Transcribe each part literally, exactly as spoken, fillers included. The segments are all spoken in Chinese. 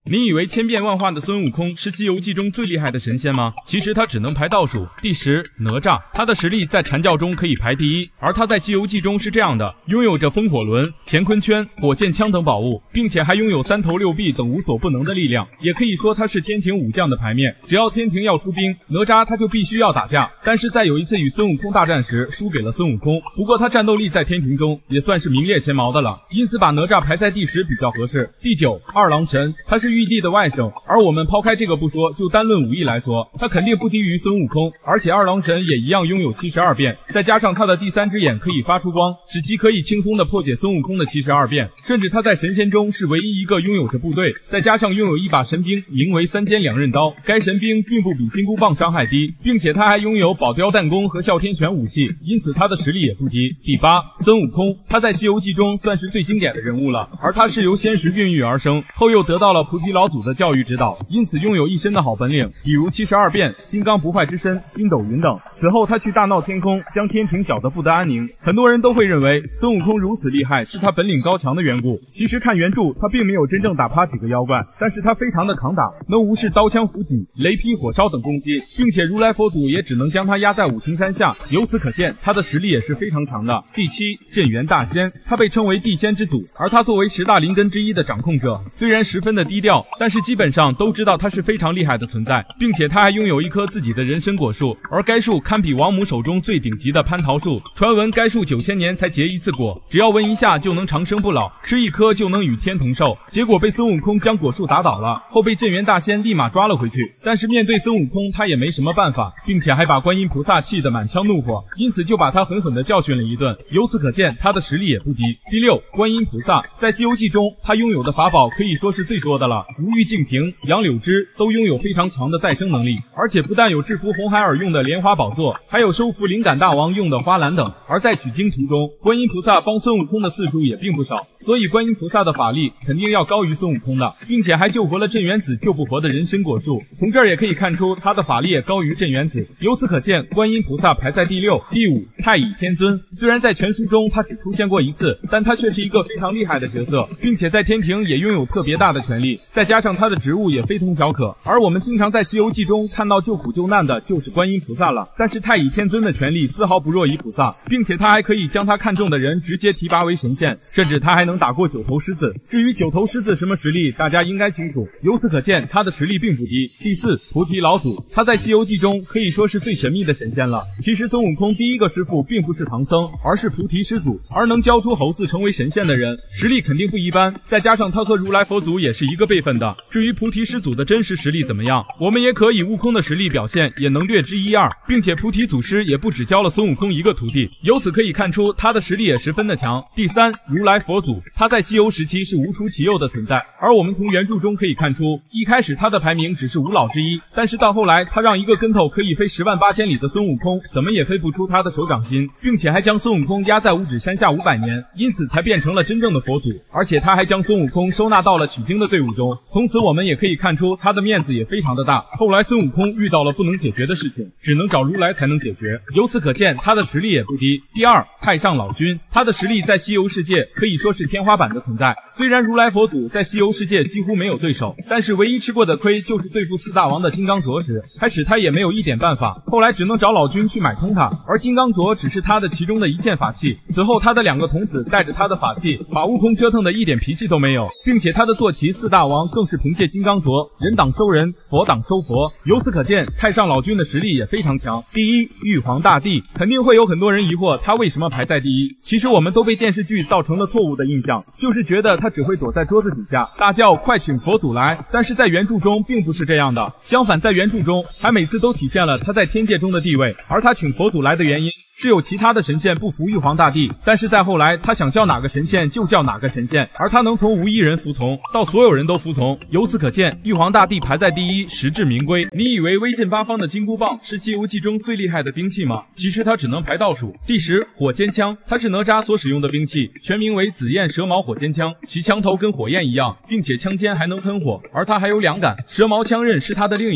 你以为千变万化的孙悟空是《西游记》中最厉害的神仙吗？其实他只能排倒数。第十，哪吒，他的实力在阐教中可以排第一，而他在《西游记》中是这样的：拥有着风火轮、乾坤圈、火箭枪等宝物，并且还拥有三头六臂等无所不能的力量，也可以说他是天庭武将的牌面。只要天庭要出兵，哪吒他就必须要打架。但是在有一次与孙悟空大战时，输给了孙悟空。不过他战斗力在天庭中也算是名列前茅的了，因此把哪吒排在第十比较合适。第九，二郎神，他是玉帝的外甥，而我们抛开这个不说，就单论武艺来说，他肯定不低于孙悟空。而且二郎神也一样拥有七十二变，再加上他的第三只眼可以发出光，使其可以轻松的破解孙悟空的七十二变。甚至他在神仙中是唯一一个拥有着部队，再加上拥有一把神兵，名为三尖两刃刀。该神兵并不比金箍棒伤害低，并且他还拥有宝雕弹弓和哮天犬武器，因此他的实力也不低。第八，孙悟空，他在《西游记》中算是最经典的人物了，而他是由仙石孕育而生，后又得到了菩提老祖的教育指导，因此拥有一身的好本领，比如七十二变、金刚不坏之身、筋斗云等。此后他去大闹天宫，将天庭搅得不得安宁。很多人都会认为孙悟空如此厉害是他本领高强的缘故，其实看原著他并没有真正打趴几个妖怪，但是他非常的抗打，能无视刀枪斧戟、雷劈火烧等攻击，并且如来佛祖也只能将他压在五行山下，由此可见他的实力也是非常强的。第七，镇元大仙，他被称为地仙之祖，而他作为十大灵根之一的掌控者，虽然十分的低调，但是基本上都知道他是非常厉害的存在，并且他还拥有一棵自己的人参果树，而该树堪比王母手中最顶级的蟠桃树。传闻该树九千年才结一次果，只要闻一下就能长生不老，吃一颗就能与天同寿。结果被孙悟空将果树打倒了，后被镇元大仙立马抓了回去。但是面对孙悟空，他也没什么办法，并且还把观音菩萨气得满腔怒火，因此就把他狠狠地教训了一顿。由此可见，他的实力也不低。第六，观音菩萨，在《西游记》中，他拥有的法宝可以说是最多的了，如玉净瓶、杨柳枝都拥有非常强的再生能力，而且不但有制服红孩儿用的莲花宝座，还有收服灵感大王用的花篮等。而在取经途中，观音菩萨帮孙悟空的次数也并不少，所以观音菩萨的法力肯定要高于孙悟空的，并且还救活了镇元子救不活的人参果树。从这儿也可以看出他的法力也高于镇元子，由此可见观音菩萨排在第六。第五，太乙天尊，虽然在全书中他只出现过一次，但他却是一个非常厉害的角色，并且在天庭也拥有特别大的权力，再加上他的职务也非同小可。而我们经常在《西游记》中看到救苦救难的就是观音菩萨了，但是太乙天尊的权力丝毫不弱于菩萨，并且他还可以将他看中的人直接提拔为神仙，甚至他还能打过九头狮子。至于九头狮子什么实力，大家应该清楚，由此可见他的实力并不低。第四，菩提老祖，他在《西游记》中可以说是最神秘的神仙了。其实孙悟空第一个师父并不是唐僧，而是菩提师祖，而能教出猴子成为神仙的人，实力肯定不一般，再加上他和如来佛祖也是一个辈分的。至于菩提师祖的真实实力怎么样，我们也可以悟空的实力表现也能略知一二，并且菩提祖师也不只教了孙悟空一个徒弟，由此可以看出他的实力也十分的强。第三，如来佛祖，他在西游时期是无出其右的存在，而我们从原著中可以看出，一开始他的排名只是五老之一，但是到后来他让一个跟头可以飞十万八千里的孙悟空怎么也飞不出他的手掌心，并且还将孙悟空压在五指山下五百年，因此才变成了真正的佛祖，而且他还将孙悟空收纳到了取经的队伍中。从此我们也可以看出他的面子也非常的大。后来孙悟空遇到了不能解决的事情，只能找如来才能解决，由此可见他的实力也不低。第二，太上老君，他的实力在西游世界可以说是天花板的存在，虽然如来佛祖在西游世界几乎没有对手，但是唯一吃过的亏就是对付四大王的金刚镯时，开始他也没有一点办法，后来只能找老君去买通他，而金刚镯只是他的其中的一件法器。此后他的两个童子带着他的法器把悟空折腾的一点脾气都没有，并且他的坐骑四大王更是凭借金刚镯人挡收人，佛挡收佛，由此可见太上老君的实力也非常强。第一，玉皇大帝，肯定会有很多人疑惑他为什么排在第一，其实我们都被电视剧造成了错误的印象，就是觉得他只会躲在桌子底下大叫快请佛祖来，但是在原著中并不是这样的，相反在原著中还每次都体现了他在天界中的地位，而他请佛祖来的原因是有其他的神仙不服玉皇大帝，但是在后来他想叫哪个神仙就叫哪个神仙，而他能从无一人服从到所有人都服从，由此可见玉皇大帝排在第一实至名归。你以为威震八方的金箍棒是西游记中最厉害的兵器吗？其实它只能排倒数。第十，火尖枪，它是哪吒所使用的兵器，全名为紫焰蛇矛火尖枪，其枪头跟火焰一样，并且枪尖还能喷火，而它还有两杆，蛇矛枪刃是它的另一头，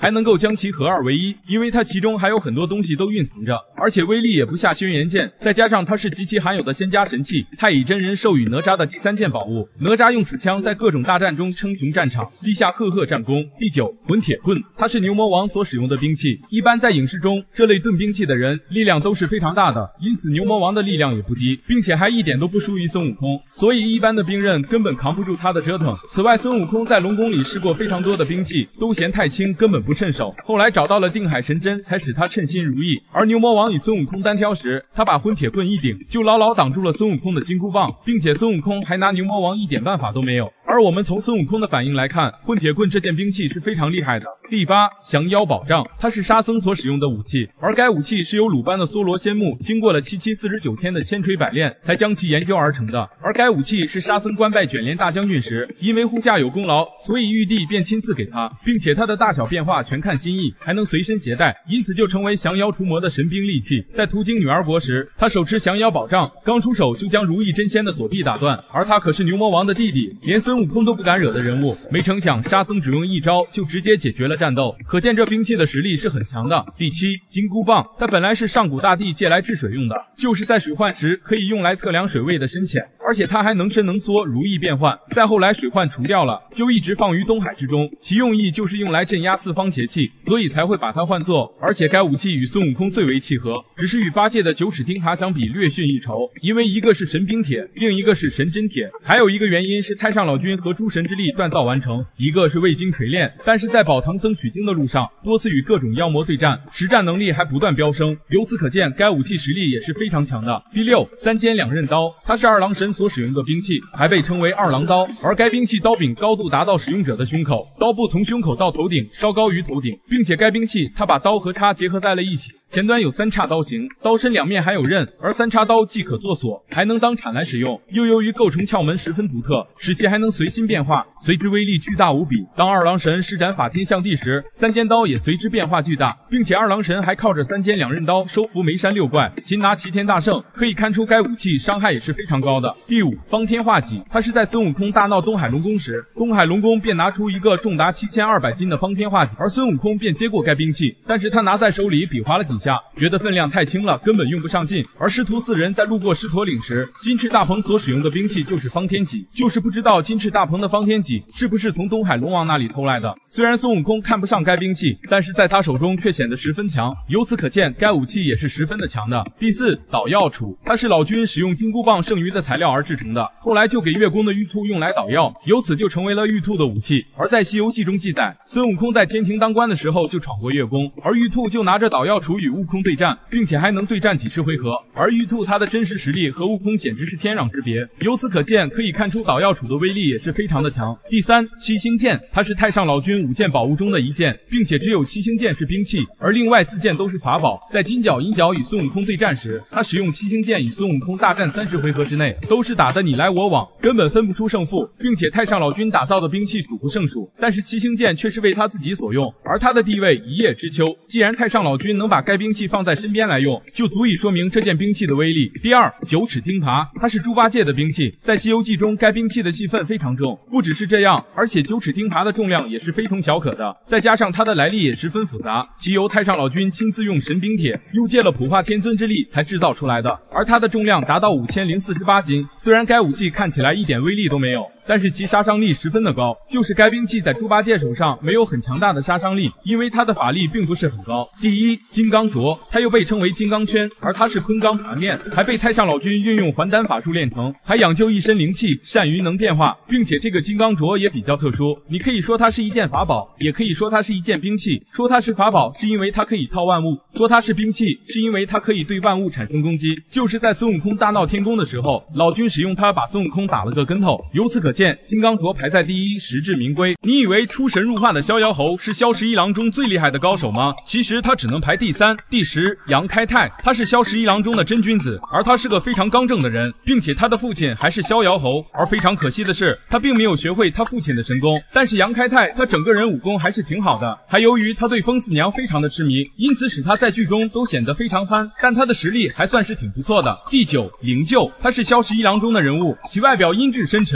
还能够将其合二为一，因为它其中还有很多东西都蕴藏着，而且威力也不下轩辕剑，再加上它是极其罕有的仙家神器，太乙真人授予哪吒的第三件宝物。哪吒用此枪在各种大战中称雄战场，立下赫赫战功。第九，混铁棍，它是牛魔王所使用的兵器。一般在影视中，这类盾兵器的人力量都是非常大的，因此牛魔王的力量也不低，并且还一点都不输于孙悟空，所以一般的兵刃根本扛不住他的折腾。此外，孙悟空在龙宫里试过非常多的兵器，都嫌太轻，根本不趁手。后来找到了定海神针，才使他称心如意。而牛魔王与孙悟空单挑时，他把混铁棍一顶，就牢牢挡住了孙悟空的金箍棒，并且孙悟空还拿牛魔王一点办法都没有。而我们从孙悟空的反应来看，混铁棍这件兵器是非常厉害的。第八，降妖宝杖，它是沙僧所使用的武器，而该武器是由鲁班的梭罗仙木经过了七七四十九天的千锤百炼，才将其研究而成的。而该武器是沙僧官拜卷帘大将军时，因为护驾有功劳，所以玉帝便亲赐给他，并且它的大小变化全看心意，还能随身携带，因此就成为降妖除魔的神兵利器。在途经女儿国时，他手持降妖宝杖，刚出手就将如意真仙的左臂打断，而他可是牛魔王的弟弟，连孙悟空都不敢惹的人物。没成想沙僧只用一招就直接解决了战斗，可见这兵器的实力是很强的。第七，金箍棒，它本来是上古大帝借来治水用的，就是在水患时可以用来测量水位的深浅，而且它还能伸能缩，如意变换。再后来水患除掉了，就一直放于东海之中，其用意就是用来镇压四方邪气，所以才会把它换作。而且该武器与孙悟空最为契合，只是与八戒的九齿钉耙相比略逊一筹，因为一个是神兵铁，另一个是神针铁。还有一个原因是太上老君和诸神之力锻造完成，一个是未经锤炼，但是在保唐僧取经的路上多次与各种妖魔对战，实战能力还不断飙升，由此可见该武器实力也是非常强的。第六，三尖两刃刀，它是二郎神所使用的兵器，还被称为二郎刀，而该兵器刀柄高度达到使用者的胸口，刀部从胸口到头顶稍高于头顶，并且该兵器它把刀和叉结合在了一起，前端有三叉刀形，刀身两面还有刃，而三叉刀既可做锁，还能当铲来使用，又由于构成窍门十分独特，使其还能随心变化，随之威力巨大无比。当二郎神施展法天象地时，三尖刀也随之变化巨大，并且二郎神还靠着三尖两刃刀收服眉山六怪，擒拿齐天大圣，可以看出该武器伤害也是非常高的。第五，方天画戟，它是在孙悟空大闹东海龙宫时，东海龙宫便拿出一个重达七千二百斤的方天画戟，而孙悟空便接过该兵器，但是他拿在手里比划了几下，觉得分量太轻了，根本用不上劲。而师徒四人在路过狮驼岭时，金翅大鹏所使用的兵器就是方天戟，就是不知道金翅大鹏的方天戟是不是从东海龙王那里偷来的。虽然孙悟空看不上该兵器，但是在他手中却显得十分强，由此可见该武器也是十分的强的。第四，捣药杵，它是老君使用金箍棒剩余的材料而制成的，后来就给月宫的玉兔用来捣药，由此就成为了玉兔的武器。而在西游记中记载，孙悟空在天庭当官的时候就闯过月宫，而玉兔就拿着捣药杵与悟空对战，并且还能对战几十回合，而玉兔他的真实实力和悟空简直是天壤之别，由此可见可以看出捣药杵的威力也是非常的强。第三，七星剑，它是太上老君五件宝物中的一件，并且只有七星剑是兵器，而另外四件都是法宝。在金角银角与孙悟空对战时，他使用七星剑与孙悟空大战三十回合之内，都是打得你来我往，根本分不出胜负，并且太上老君打造的兵器数不胜数，但是七星剑却是为他自己所用，而他的地位一叶知秋。既然太上老君能把该兵器放在身边来用，就足以说明这件兵器的威力。第二，九齿钉耙，它是猪八戒的兵器，在西游记中该兵器的戏份非常重，不只是这样，而且九齿钉耙的重量也是非同小可的，再加上它的来历也十分复杂，其由太上老君亲自用神兵铁又借了普化天尊之力才制造出来的，而它的重量达到五千零四十八斤。虽然该武器看起来一点威力都没有，但是其杀伤力十分的高，就是该兵器在猪八戒手上没有很强大的杀伤力，因为它的法力并不是很高。第一，金刚镯，它又被称为金刚圈，而它是昆冈盘炼，还被太上老君运用还丹法术炼成，还养就一身灵气，善于能变化，并且这个金刚镯也比较特殊，你可以说它是一件法宝，也可以说它是一件兵器。说它是法宝是因为它可以套万物，说它是兵器是因为它可以对万物产生攻击，就是在孙悟空大闹天宫的时候，老君使用它把孙悟空打了个跟头。由此可见，金刚镯排在第一，实至名归。你以为出神入化的逍遥侯是萧十一郎中最厉害的高手吗？其实他只能排第三。第十，杨开泰，他是萧十一郎中的真君子，而他是个非常刚正的人，并且他的父亲还是逍遥侯，而非常可惜的是，他并没有学会他父亲的神功。但是杨开泰他整个人武功还是挺好的，还由于他对风四娘非常的痴迷，因此使他在剧中都显得非常憨，但他的实力还算是挺不错的。第九，灵鹫，他是萧十一郎中的人物，其外表阴鸷深沉，但他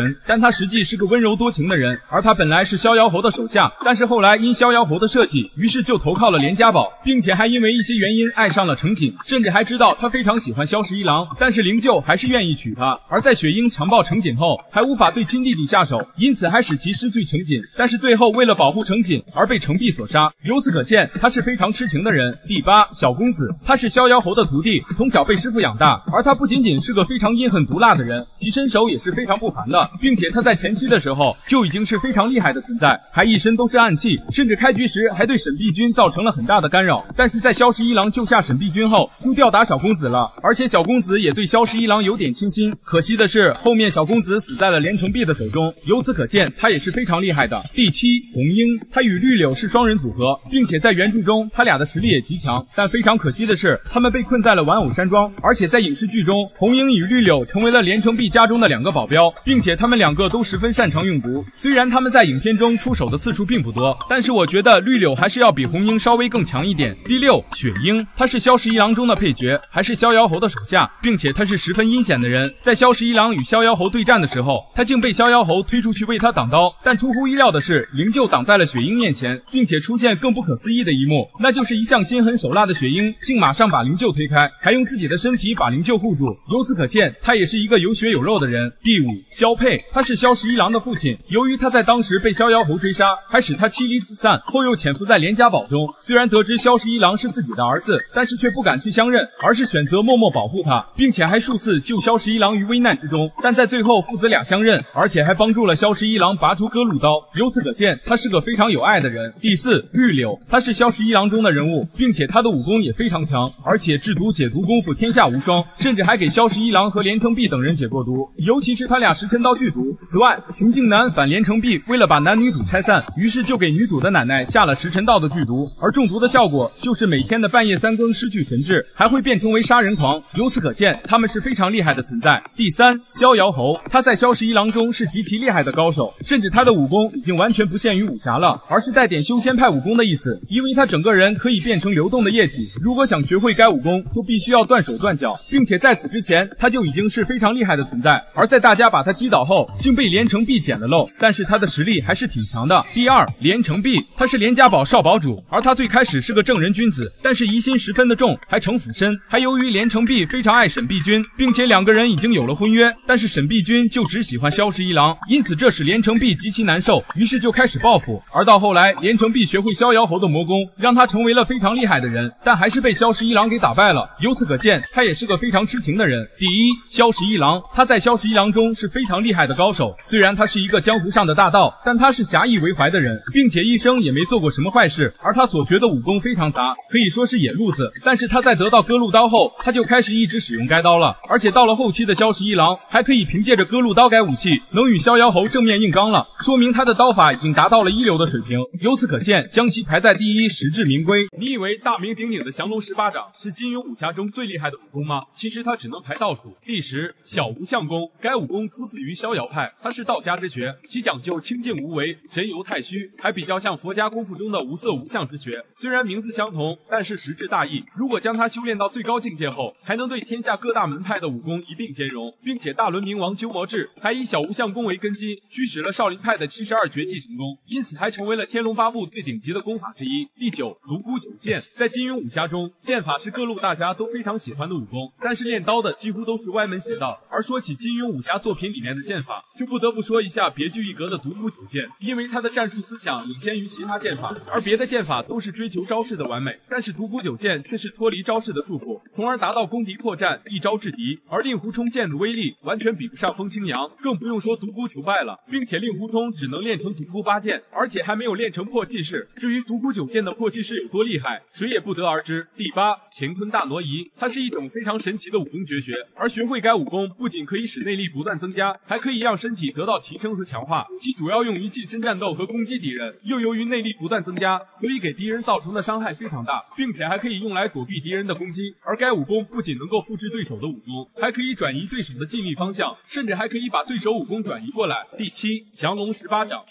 他实际是个温柔多情的人，而他本来是逍遥侯的手下，但是后来因逍遥侯的设计，于是就投靠了连家宝，并且还因为一些原因爱上了程锦，甚至还知道他非常喜欢萧十一郎，但是灵柩还是愿意娶她。而在雪鹰强暴程锦后，还无法对亲弟弟下手，因此还使其失去程锦，但是最后为了保护程锦而被程璧所杀。由此可见，他是非常痴情的人。第八，小公子，他是逍遥侯的徒弟，从小被师傅养大，而他不仅仅是个非常阴狠毒辣的人，其身手也是非常不凡的，并且他在前期的时候就已经是非常厉害的存在，还一身都是暗器，甚至开局时还对沈碧君造成了很大的干扰。但是在萧十一郎救下沈碧君后，就吊打小公子了，而且小公子也对萧十一郎有点倾心。可惜的是，后面小公子死在了连城璧的手中，由此可见他也是非常厉害的。第七，红樱，他与绿柳是双人组合，并且在原著中他俩的实力也极强，但非常可惜的是，他们被困在了玩偶山庄，而且在影视剧中，红樱与绿柳成为了连城璧家中的两个保镖，并且他们两个都十分擅长用毒。虽然他们在影片中出手的次数并不多，但是我觉得绿柳还是要比红樱稍微更强一点。第六，雪鹰，他是萧十一郎中的配角，还是逍遥侯的手下，并且他是十分阴险的人。在萧十一郎与逍遥侯对战的时候，他竟被逍遥侯推出去为他挡刀，但出乎意料的是，灵柩挡在了雪鹰面前，并且出现更不可思议的一幕，那就是一向心狠手辣的雪鹰竟马上把灵柩推开，还用自己的身体把灵柩护住。由此可见，他也是一个有血有肉的人。第五，萧佩，他是萧十一郎的父亲，由于他在当时被逍遥侯追杀，还使他妻离子散，后又潜伏在连家堡中。虽然得知萧十一郎是自己的儿子，但是却不敢去相认，而是选择默默保护他，并且还数次救萧十一郎于危难之中。但在最后父子俩相认，而且还帮助了萧十一郎拔出割路刀。由此可见，他是个非常有爱的人。第四，绿柳，他是萧十一郎中的人物，并且他的武功也非常强，而且制毒解毒功夫天下无双，甚至还给萧十一郎和连城璧等人解过毒，尤其是他俩石沉刀剧毒。此外，熊静南反连城璧为了把男女主拆散，于是就给女主的奶奶下了石沉道的剧毒，而中毒的效果就是每天的半夜三更失去神智，还会变成为杀人狂。由此可见，他们是非常厉害的存在。第三，逍遥侯，他在萧十一郎中是极其厉害的高手，甚至他的武功已经完全不限于武侠了，而是带点修仙派武功的意思，因为他整个人可以变成流动的液体，如果想学会该武功，就必须要断手断脚，并且在此之前他就已经是非常厉害的存在，而在大家把他击倒后，竟被连城璧捡了漏，但是他的实力还是挺强的。第二，连城璧，他是连家堡少堡主，而他最开始是个正人君子，但是疑心十分的重，还成腐身，还由于连城璧非常爱沈碧君，并且两个人已经有了婚约，但是沈碧君就只喜欢萧十一郎，因此这使连城璧极其难受，于是就开始报复。而到后来，连城璧学会逍遥侯的魔功，让他成为了非常厉害的人，但还是被萧十一郎给打败了。由此可见，他也是个非常痴情的人。第一，萧十一郎，他在萧十一郎中是非常厉害的高手，虽然他是一个江湖上的大盗，但他是侠义为怀的人，并且一生也没做过什么坏事，而他所学的武功非常杂，可以说是野路子。但是他在得到割路刀后，他就开始一直使用该刀了，而且到了后期的萧十一郎还可以凭借着割路刀改武器，能与逍遥侯正面硬刚了，说明他的刀法已经达到了一流的水平。由此可见，将其排在第一实至名归。你以为大名鼎鼎的降龙十八掌是金庸武侠中最厉害的武功吗？其实他只能排倒数。第十，小无相功，该武功出自于逍遥派，它是道家之学，其讲究清静无为，神游太虚，还比较像佛家功夫中的无色无相之学。虽然名字相同，但是实质大异。如果将它修炼到最高境界后，还能对天下各大门派的武功一并兼容，并且大轮冥王鸠摩智还以小无相功为根基，驱使了少林派的七十二绝技成功，因此还成为了天龙八部最顶级的功法之一。第九，独孤九剑，在金庸武侠中，剑法是各路大侠都非常喜欢的武功，但是练刀的几乎都是歪门邪道。而说起金庸武侠作品里面的剑法，就不得不说一下别具一格的独孤九剑，因为他的战术思想领先于其他剑法，而别的剑法都是追求招式的完美，但是独孤九剑却是脱离招式的束缚，从而达到攻敌破绽，一招制敌。而令狐冲剑的威力完全比不上风清扬，更不用说独孤求败了，并且令狐冲只能练成独孤八剑，而且还没有练成破气式。至于独孤九剑的破气式有多厉害，谁也不得而知。第八，乾坤大挪移，它是一种非常神奇的武功绝学，而学会该武功不仅可以使内力不断增加，还可以让身体得到提升和强化，其主要用于近身战斗和攻击敌人，又由于内力不断增加，所以给敌人造成的伤害非常大，并且还可以用来躲避敌人的攻击。而该武功不仅能够复制对手的武功，还可以转移对手的近力方向，甚至还可以把对手武功转移过来。第七，降龙十八掌。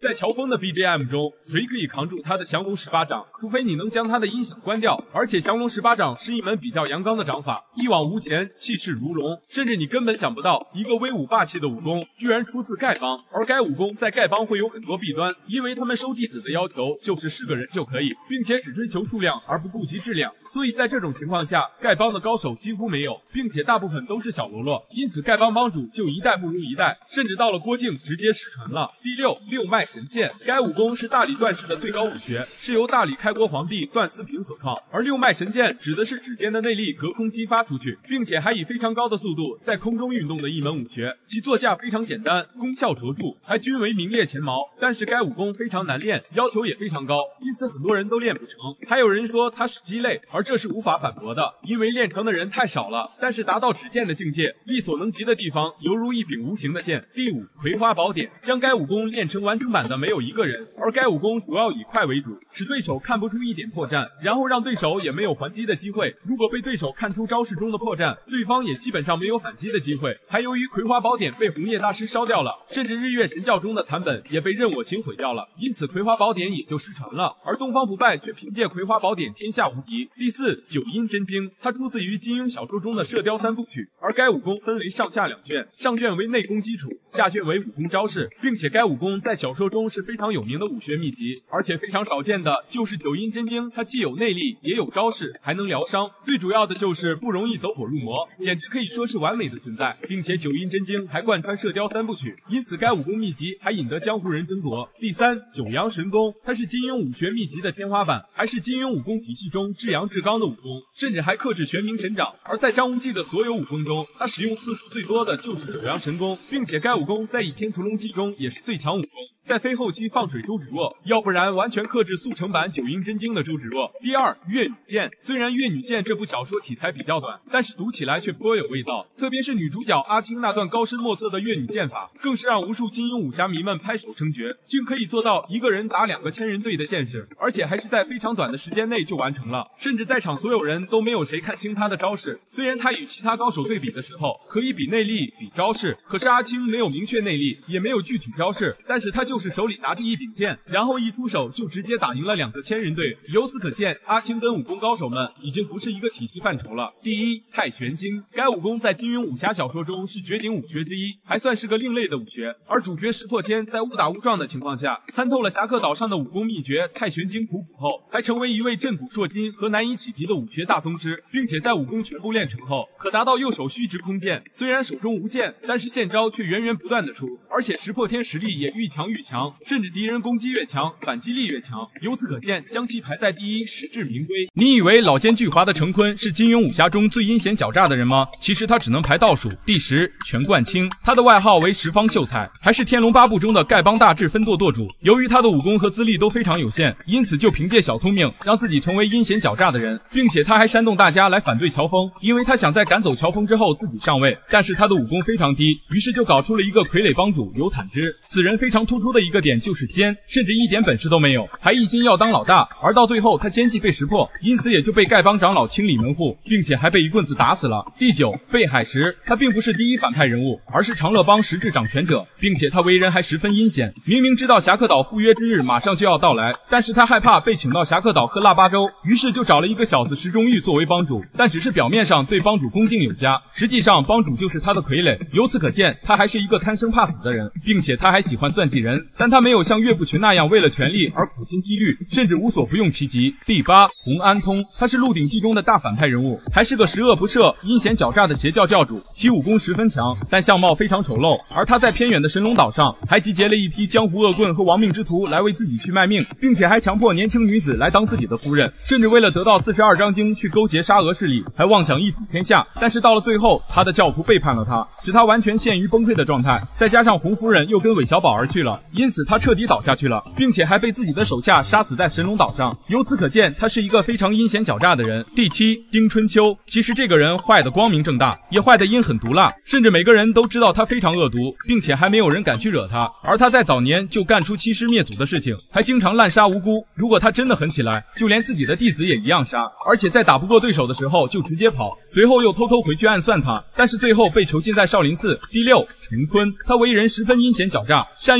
在乔峰的 B G M 中，谁可以扛住他的降龙十八掌？除非你能将他的音响关掉。而且降龙十八掌是一门比较阳刚的掌法，一往无前，气势如龙，甚至你根本想不到一个威武霸气的武功居然出自丐帮。而该武功在丐帮会有很多弊端，因为他们收弟子的要求就是是个人就可以，并且只追求数量而不顾及质量，所以在这种情况下，丐帮的高手几乎没有，并且大部分都是小喽啰，因此丐帮帮主就一代不如一代，甚至到了郭靖直接失传了。第六，六脉神剑，该武功是大理段氏的最高武学，是由大理开国皇帝段思平所创，而六脉神剑指的是指尖的内力隔空激发出去，并且还以非常高的速度在空中运动的一门武学，其作架非常简单，功效卓著，还均为名列前茅。但是该武功非常难练，要求也非常高，因此很多人都练不成。还有人说它是鸡肋，而这是无法反驳的，因为练成的人太少了。但是达到指剑的境界，力所能及的地方犹如一柄无形的剑。第五，葵花宝典，将该武功练成完整版的没有一个人，而该武功主要以快为主，使对手看不出一点破绽，然后让对手也没有还击的机会。如果被对手看出招式中的破绽，对方也基本上没有反击的机会。还由于葵花宝典被红叶大师烧掉了，甚至日月神教中的残本也被任我行毁掉了，因此葵花宝典也就失传了。而东方不败却凭借葵花宝典天下无敌。第四，九阴真经，它出自于金庸小说中的射雕三部曲，而该武功分为上下两卷，上卷为内功基础，下卷为武功招式，并且该武功在小说中是非常有名的武学秘籍，而且非常少见的就是九阴真经，它既有内力也有招式，还能疗伤，最主要的就是不容易走火入魔，简直可以说是完美的存在，并且九阴真经还贯穿射雕三部曲，因此该武功秘籍还引得江湖人争夺。第三，九阳神功，它是金庸武学秘籍的天花板，还是金庸武功体系中至阳至刚的武功，甚至还克制玄冥神掌。而在张无忌的所有武功中，他使用次数最多的就是九阳神功，并且该武功在《倚天屠龙记》中也是最强武功，在非后期放水周芷若，要不然完全克制速成版九阴真经的周芷若。第二，越女剑，虽然越女剑这部小说题材比较短，但是读起来却颇有味道，特别是女主角阿青那段高深莫测的越女剑法，更是让无数金庸武侠迷们拍手称绝，竟可以做到一个人打两个千人队的剑士，而且还是在非常短的时间内就完成了，甚至在场所有人都没有谁看清他的招式。虽然他与其他高手对比的时候可以比内力比招式，可是阿青没有明确内力，也没有具体招式，但是他就是手里拿着一柄剑，然后一出手就直接打赢了两个千人队。由此可见，阿青跟武功高手们已经不是一个体系范畴了。第一，太玄经，该武功在金庸武侠小说中是绝顶武学之一，还算是个另类的武学，而主角石破天在误打误撞的情况下参透了侠客岛上的武功秘诀太玄经普普后，还成为一位震古烁今和难以企及的武学大宗师，并且在武功全部练成后可达到右手虚直空剑，虽然手中无剑，但是剑招却源源不断的出，而且石破天实力也愈强愈强，甚至敌人攻击越强反击力越强，由此可见将其排在第一实至名归。你以为老奸巨猾的成坤是金庸武侠中最阴险狡诈的人吗？其实他只能排倒数。第十，全冠清，他的外号为十方秀才，还是天龙八部中的丐帮大智分舵舵主。由于他的武功和资历都非常有限，因此就凭借小聪明让自己成为阴险狡诈的人，并且他还煽动大家来反对乔峰，因为他想在赶走乔峰之后自己上位，但是他的武功非常低，于是就搞出了一个傀儡帮主尤坦之。此人非常突出的一个点就是奸，甚至一点本事都没有，还一心要当老大，而到最后他奸计被识破，因此也就被丐帮长老清理门户，并且还被一棍子打死了。第九，贝海石，他并不是第一反派人物，而是长乐帮实质掌权者，并且他为人还十分阴险，明明知道侠客岛赴约之日马上就要到来，但是他害怕被请到侠客岛喝腊八粥，于是就找了一个小子石中玉作为帮主，但只是表面上对帮主恭敬有加，实际上帮主就是他的傀儡。由此可见，他还是一个贪生怕死的人，并且他还喜欢算计人，但他没有像岳不群那样为了权力而苦心积虑，甚至无所不用其极。第八，洪安通，他是鹿鼎记中的大反派人物，还是个十恶不赦阴险狡诈的邪教教主，其武功十分强，但相貌非常丑陋，而他在偏远的神龙岛上还集结了一批江湖恶棍和亡命之徒来为自己去卖命，并且还强迫年轻女子来当自己的夫人，甚至为了得到四十二章经去勾结沙俄势力，还妄想一统天下。但是到了最后，他的教徒背叛了他，使他完全陷于崩溃的状态，再加上洪夫人又跟韦小宝而去了，因此他彻底倒下去了，并且还被自己的手下杀死在神龙岛上。由此可见，他是一个非常阴险狡诈的人。第七，丁春秋，其实这个人坏的光明正大，也坏的阴狠毒辣，甚至每个人都知道他非常恶毒，并且还没有人敢去惹他。而他在早年就干出欺师灭祖的事情，还经常滥杀无辜，如果他真的狠起来，就连自己的弟子也一样杀，而且在打不过对手的时候就直接跑，随后又偷偷回去暗算他，但是最后被囚禁在少林寺。第六，陈坤，他为人十分阴险狡诈，善用狠毒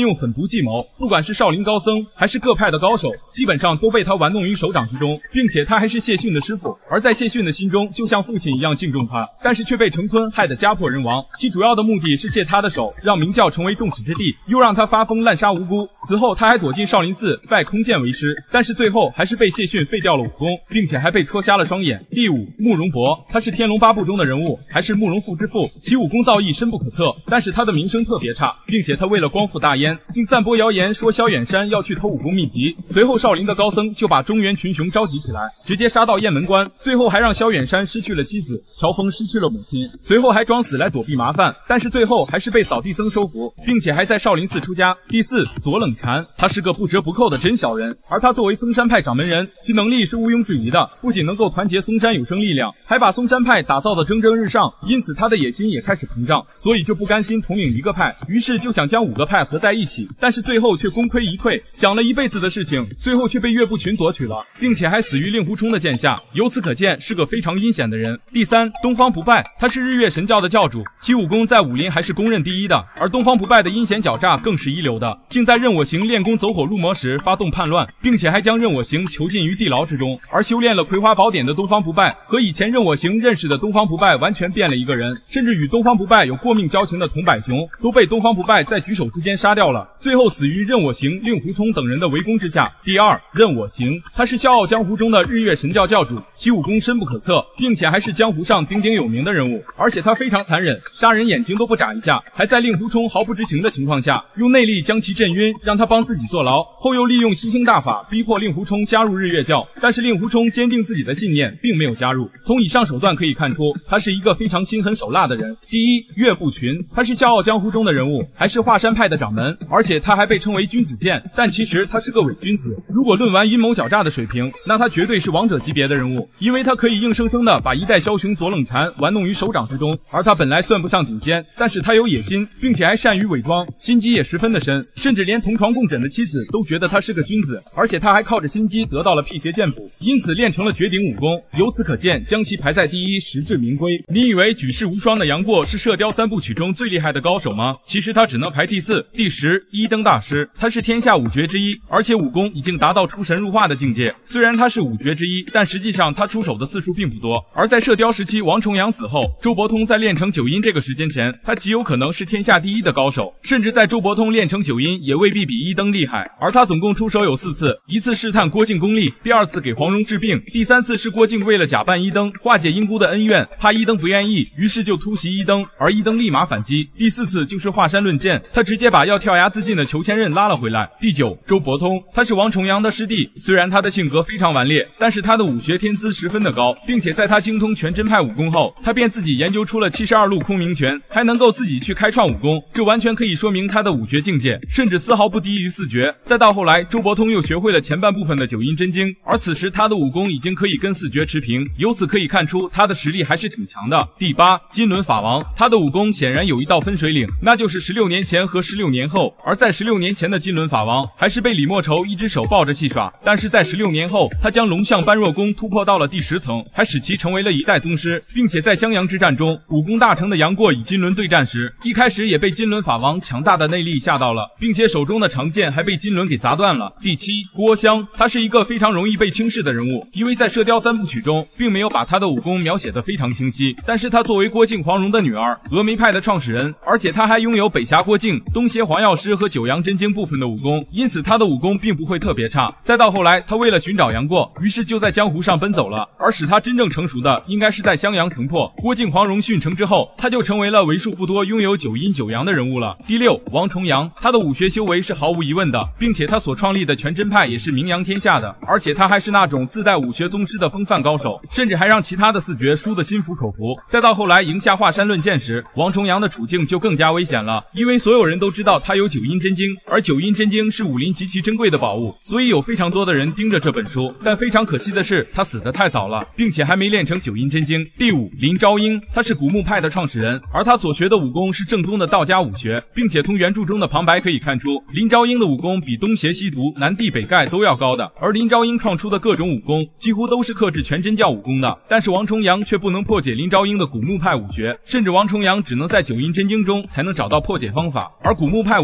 计谋，不管是少林高僧还是各派的高手，基本上都被他玩弄于手掌之中，并且他还是谢逊的师傅，而在谢逊的心中就像父亲一样敬重他，但是却被成昆害得家破人亡。其主要的目的是借他的手让明教成为众矢之的，又让他发疯滥杀无辜。此后他还躲进少林寺拜空剑为师，但是最后还是被谢逊废掉了武功，并且还被戳瞎了双眼。第五，慕容博，他是天龙八部中的人物，还是慕容复之父，其武功造诣深不可测，但是他的名声特别差，并且他为了光复大燕，并散播谣言说萧远山要去偷武功秘籍。随后少林的高僧就把中原群雄召集起来，直接杀到雁门关，最后还让萧远山失去了妻子，乔峰失去了母亲，随后还装死来躲避麻烦，但是最后还是被扫地僧收服，并且还在少林寺出家。第四，左冷禅，他是个不折不扣的真小人，而他作为嵩山派掌门人，其能力是毋庸置疑的，不仅能够团结嵩山有生力量，还把嵩山派打造得蒸蒸日上，因此他的野心也开始膨胀，所以就不甘心统领一个派，于是就想将五个派合在一起，但是最后却功亏一篑，想了一辈子的事情，最后却被岳不群夺取了，并且还死于令狐冲的剑下，由此可见是个非常阴险的人。第三，东方不败，他是日月神教的教主，其武功在武林还是公认第一的，而东方不败的阴险狡诈更是一流的，竟在任我行练功走火入魔时发动叛乱，并且还将任我行囚禁于地牢之中。而修炼了葵花宝典的东方不败和以前任我行认识的东方不败完全变了一个人，甚至与东方不败有过命交情的桐柏雄都被东方不败在举手之间杀掉了，最后死于任我行、令狐冲等人的围攻之下。第二，任我行，他是笑傲江湖中的日月神教教主，其武功深不可测，并且还是江湖上鼎鼎有名的人物，而且他非常残忍，杀人眼睛都不眨一下，还在令狐冲毫不知情的情况下用内力将其震晕，让他帮自己坐牢，后又利用吸星大法逼迫令狐冲加入日月教，但是令狐冲坚定自己的信念，并没有加入。从以上手段可以看出，他是一个非常心狠手辣的人。第一，岳不群，他是笑傲江湖中的人物，还是华山派的掌门，而且他还被称为君子剑，但其实他是个伪君子。如果论完阴谋狡诈的水平，那他绝对是王者级别的人物，因为他可以硬生生的把一代枭雄左冷禅玩弄于手掌之中，而他本来算不上顶尖，但是他有野心，并且还善于伪装，心机也十分的深，甚至连同床共枕的妻子都觉得他是个君子，而且他还靠着心机得到了辟邪剑谱，因此练成了绝顶武功，由此可见将其排在第一实至名归。你以为举世无双的杨过是射雕三部曲中最厉害的高手吗？其实他只能排第四。第十，一灯大师，他是天下五绝之一，而且武功已经达到出神入化的境界，虽然他是五绝之一，但实际上他出手的次数并不多。而在射雕时期王重阳死后，周伯通在练成九阴这个时间前，他极有可能是天下第一的高手，甚至在周伯通练成九阴也未必比一灯厉害。而他总共出手有四次，一次试探郭靖功力，第二次给黄蓉治病，第三次是郭靖为了假扮一灯化解阴姑的恩怨，怕一灯不愿意，于是就突袭一灯，而一灯立马反击。第四次就是华山论剑，他直接把要跳崖自尽的裘千仞拉了回来。第九，周伯通，他是王重阳的师弟，虽然他的性格非常顽劣，但是他的武学天资十分的高，并且在他精通全真派武功后，他便自己研究出了七十二路空明拳，还能够自己去开创武功，这完全可以说明他的武学境界甚至丝毫不低于四绝。再到后来，周伯通又学会了前半部分的九阴真经，而此时他的武功已经可以跟四绝持平，由此可以看出他的实力还是挺强的。第八，金轮法王，他的武功显然有一道分水岭，那就是十六年前和十六年后。而在十六年前的金轮法王还是被李莫愁一只手抱着戏耍，但是在十六年后，他将龙象般若功突破到了第十层，还使其成为了一代宗师，并且在襄阳之战中，武功大成的杨过与金轮对战时，一开始也被金轮法王强大的内力吓到了，并且手中的长剑还被金轮给砸断了。第七，郭襄，他是一个非常容易被轻视的人物，因为在射雕三部曲中并没有把他的武功描写得非常清晰，但是他作为郭靖黄蓉的女儿，峨眉派的创始人，而且他还拥有北侠郭靖、东邪黄药师和九阳真经部分的武功，因此他的武功并不会特别差。再到后来，他为了寻找杨过，于是就在江湖上奔走了，而使他真正成熟的应该是在襄阳城破。郭靖黄蓉殉城之后，他就成为了为数不多拥有九阴九阳的人物了。第六，王重阳，他的武学修为是毫无疑问的，并且他所创立的全真派也是名扬天下的，而且他还是那种自带武学宗师的风范高手，甚至还让其他的四绝输得心服口服。再到后来赢下华山论剑时，王重阳的处境就更加危险了，因为所有人都知道他有九阴真经，而九阴真经是武林极其珍贵的宝物，所以有非常多的人盯着这本书，但非常可惜的是他死得太早了，并且还没练成九阴真经。第五，林朝英，他是古墓派的创始人，而他所学的武功是正宗的道家武学，并且从原著中的旁白可以看出，林朝英的武功比东邪西毒、南帝北丐都要高的，而林朝英创出的各种武功几乎都是克制全真教武功的，但是王重阳却不能破解林朝英的古墓派武学，甚至王重阳只能在九阴真经中才能找到破解方法，而古墓派武功也有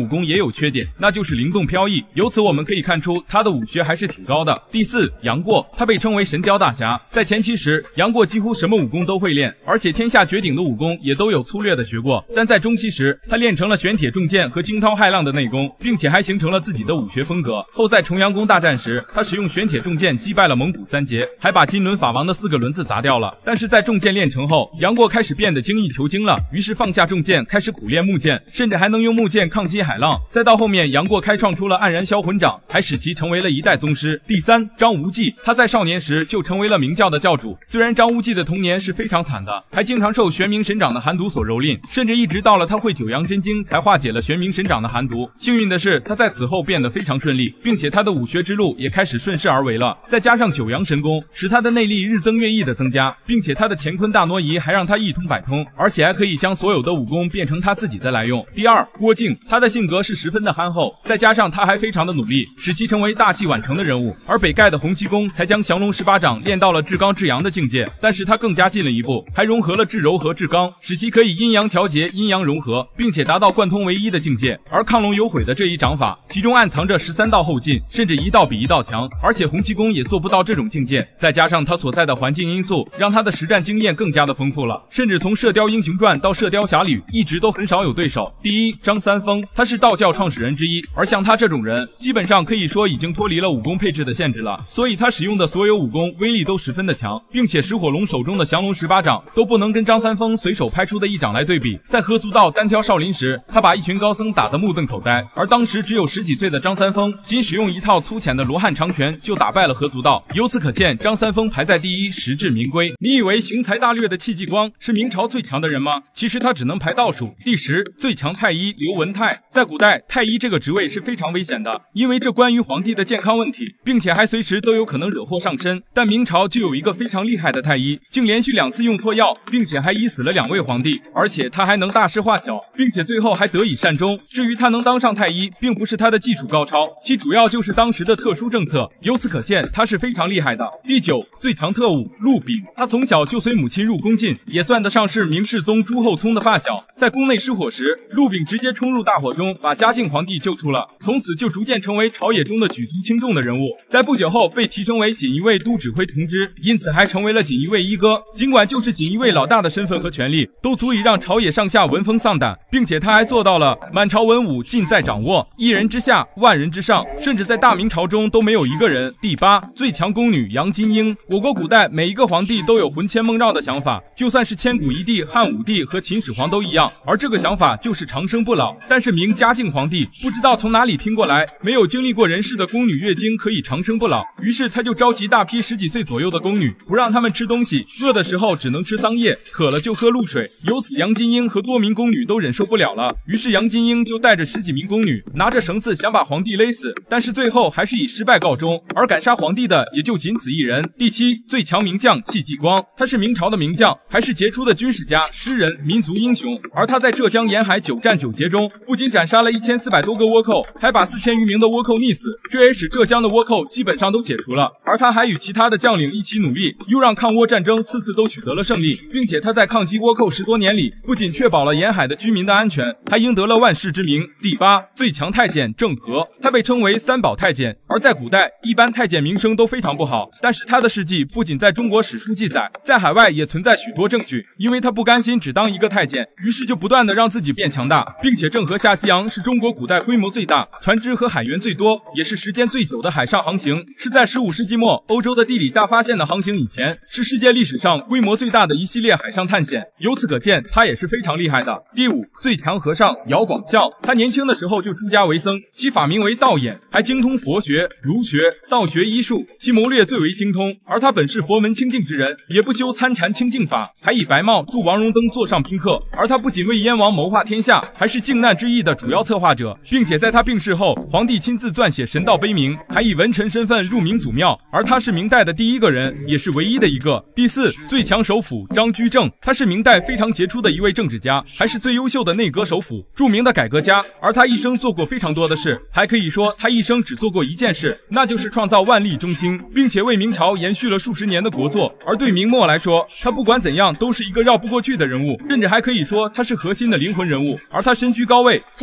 有缺点，那就是灵动飘逸。由此我们可以看出他的武学还是挺高的。第四，杨过，他被称为神雕大侠。在前期时，杨过几乎什么武功都会练，而且天下绝顶的武功也都有粗略的学过。但在中期时，他练成了玄铁重剑和惊涛骇浪的内功，并且还形成了自己的武学风格。后在重阳宫大战时，他使用玄铁重剑击败了蒙古三杰，还把金轮法王的四个轮子砸掉了。但是在重剑练成后，杨过开始变得精益求精了，于是放下重剑，开始苦练木剑，甚至还能用木剑抗击海浪。再到后面，杨过开创出了黯然销魂掌，还使其成为了一代宗师。第三，张无忌，他在少年时就成为了明教的教主。虽然张无忌的童年是非常惨的，还经常受玄冥神掌的寒毒所蹂躏，甚至一直到了他会九阳真经才化解了玄冥神掌的寒毒。幸运的是，他在此后变得非常顺利，并且他的武学之路也开始顺势而为了。再加上九阳神功，使他的内力日增月异的增加，并且他的乾坤大挪移还让他一通百通，而且还可以将所有的武功变成他自己的来用。第二，郭靖，他的性格是十分的憨厚，再加上他还非常的努力，使其成为大器晚成的人物。而北丐的洪七公才将降龙十八掌练到了至刚至阳的境界，但是他更加进了一步，还融合了至柔和至刚，使其可以阴阳调节、阴阳融合，并且达到贯通为一的境界。而亢龙有悔的这一掌法，其中暗藏着十三道后劲，甚至一道比一道强，而且洪七公也做不到这种境界。再加上他所在的环境因素，让他的实战经验更加的丰富了，甚至从射雕英雄传到射雕侠侣，一直都很少有对手。第一，张三丰，他是道教创始人之一，而像他这种人，基本上可以说已经脱离了武功配置的限制了，所以他使用的所有武功威力都十分的强，并且石火龙手中的降龙十八掌都不能跟张三丰随手拍出的一掌来对比。在貉足道单挑少林时，他把一群高僧打得目瞪口呆，而当时只有十几岁的张三丰，仅使用一套粗浅的罗汉长拳就打败了貉足道。由此可见，张三丰排在第一，实至名归。你以为雄才大略的戚继光是明朝最强的人吗？其实他只能排倒数。第十，最强太医刘文泰。在古代，太医这个职位是非常危险的，因为这关于皇帝的健康问题，并且还随时都有可能惹祸上身。但明朝就有一个非常厉害的太医，竟连续两次用错药，并且还医死了两位皇帝，而且他还能大事化小，并且最后还得以善终。至于他能当上太医，并不是他的技术高超，其主要就是当时的特殊政策。由此可见，他是非常厉害的。第九，最强特务陆炳，他从小就随母亲入宫进，也算得上是明世宗朱厚熜的发小。在宫内失火时，陆炳直接冲入大火中，把嘉靖皇帝救出了，从此就逐渐成为朝野中的举足轻重的人物。在不久后被提升为锦衣卫都指挥同知，因此还成为了锦衣卫一哥。尽管就是锦衣卫老大的身份和权力，都足以让朝野上下闻风丧胆，并且他还做到了满朝文武尽在掌握，一人之下，万人之上，甚至在大明朝中都没有一个人。第八，最强宫女杨金英。我国古代每一个皇帝都有魂牵梦绕的想法，就算是千古一帝汉武帝和秦始皇都一样，而这个想法就是长生不老。但是明嘉靖皇帝不知道从哪里听过来，没有经历过人世的宫女月经可以长生不老，于是他就召集大批十几岁左右的宫女，不让他们吃东西，饿的时候只能吃桑叶，渴了就喝露水。由此杨金英和多名宫女都忍受不了了，于是杨金英就带着十几名宫女，拿着绳子想把皇帝勒死，但是最后还是以失败告终，而敢杀皇帝的也就仅此一人。第七，最强名将戚继光，他是明朝的名将，还是杰出的军事家、诗人、民族英雄。而他在浙江沿海九战九捷中，不仅斩杀了一千四百多个倭寇，还把四千余名的倭寇溺死，这也使浙江的倭寇基本上都解除了。而他还与其他的将领一起努力，又让抗倭战争次次都取得了胜利，并且他在抗击倭寇十多年里，不仅确保了沿海的居民的安全，还赢得了万世之名。第八，最强太监郑和，他被称为三宝太监，而在古代，一般太监名声都非常不好，但是他的事迹不仅在中国史书记载，在海外也存在许多证据。因为他不甘心只当一个太监，于是就不断的让自己变强大，并且郑和下西洋是中国古代规模最大、船只和海员最多，也是时间最久的海上航行，是在十五世纪末欧洲的地理大发现的航行以前，是世界历史上规模最大的一系列海上探险。由此可见，他也是非常厉害的。第五，最强和尚姚广孝，他年轻的时候就出家为僧，其法名为道衍，还精通佛学、儒学、道学医术，其谋略最为精通。而他本是佛门清净之人，也不修参禅清净法，还以白帽助王荣登座上宾客。而他不仅为燕王谋划天下，还是靖难之役的主要策划者，并且在他病逝后，皇帝亲自撰写神道碑铭，还以文臣身份入明祖庙。而他是明代的第一个人，也是唯一的一个。第四，最强首辅张居正，他是明代非常杰出的一位政治家，还是最优秀的内阁首辅，著名的改革家。而他一生做过非常多的事，还可以说他一生只做过一件事，那就是创造万历中兴，并且为明朝延续了数十年的国祚。而对明末来说，他不管怎样都是一个绕不过去的人物，甚至还可以说他是核心的灵魂人物。而他身居高位，富贵对他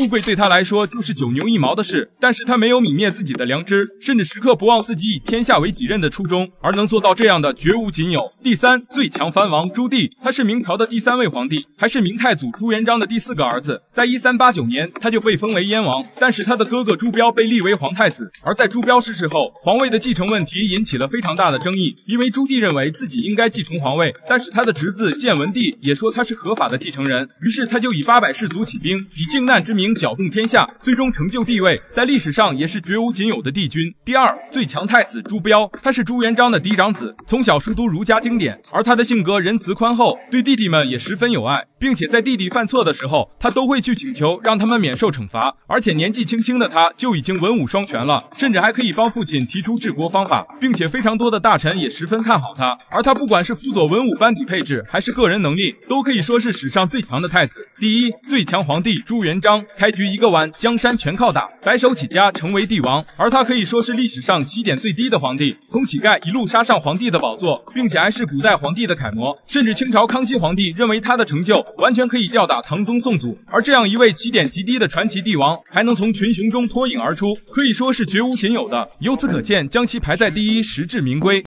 来说就是九牛一毛的事，但是他没有泯灭自己的良知，甚至时刻不忘自己以天下为己任的初衷，而能做到这样的绝无仅有。第三，最强藩王朱棣，他是明朝的第三位皇帝，还是明太祖朱元璋的第四个儿子。在一三八九年，他就被封为燕王，但是他的哥哥朱标被立为皇太子。而在朱标逝世后，皇位的继承问题引起了非常大的争议，因为朱棣认为自己应该继承皇位，但是他的侄子建文帝也说他是合法的继承人，于是他就以八百士卒起兵，以靖难之名搅动天下，最终成就帝位，在历史上也是绝无仅有的帝君。第二，最强太子朱标，他是朱元璋的嫡长子，从小熟读儒家经典，而他的性格仁慈宽厚，对弟弟们也十分有爱，并且在弟弟犯错的时候，他都会去请求让他们免受惩罚。而且年纪轻轻的他就已经文武双全了，甚至还可以帮父亲提出治国方法，并且非常多的大臣也十分看好他。而他不管是辅佐文武班底配置，还是个人能力，都可以说是史上最强的太子。第一，最强皇帝朱元璋，开局一个碗，江山全靠打，白手起家成为帝王，而他可以说是历史上起点最低的皇帝，从乞丐一路杀上皇帝的宝座，并且还是古代皇帝的楷模，甚至清朝康熙皇帝认为他的成就完全可以吊打唐宗宋祖。而这样一位起点极低的传奇帝王，还能从群雄中脱颖而出，可以说是绝无仅有的，由此可见，将其排在第一实至名归。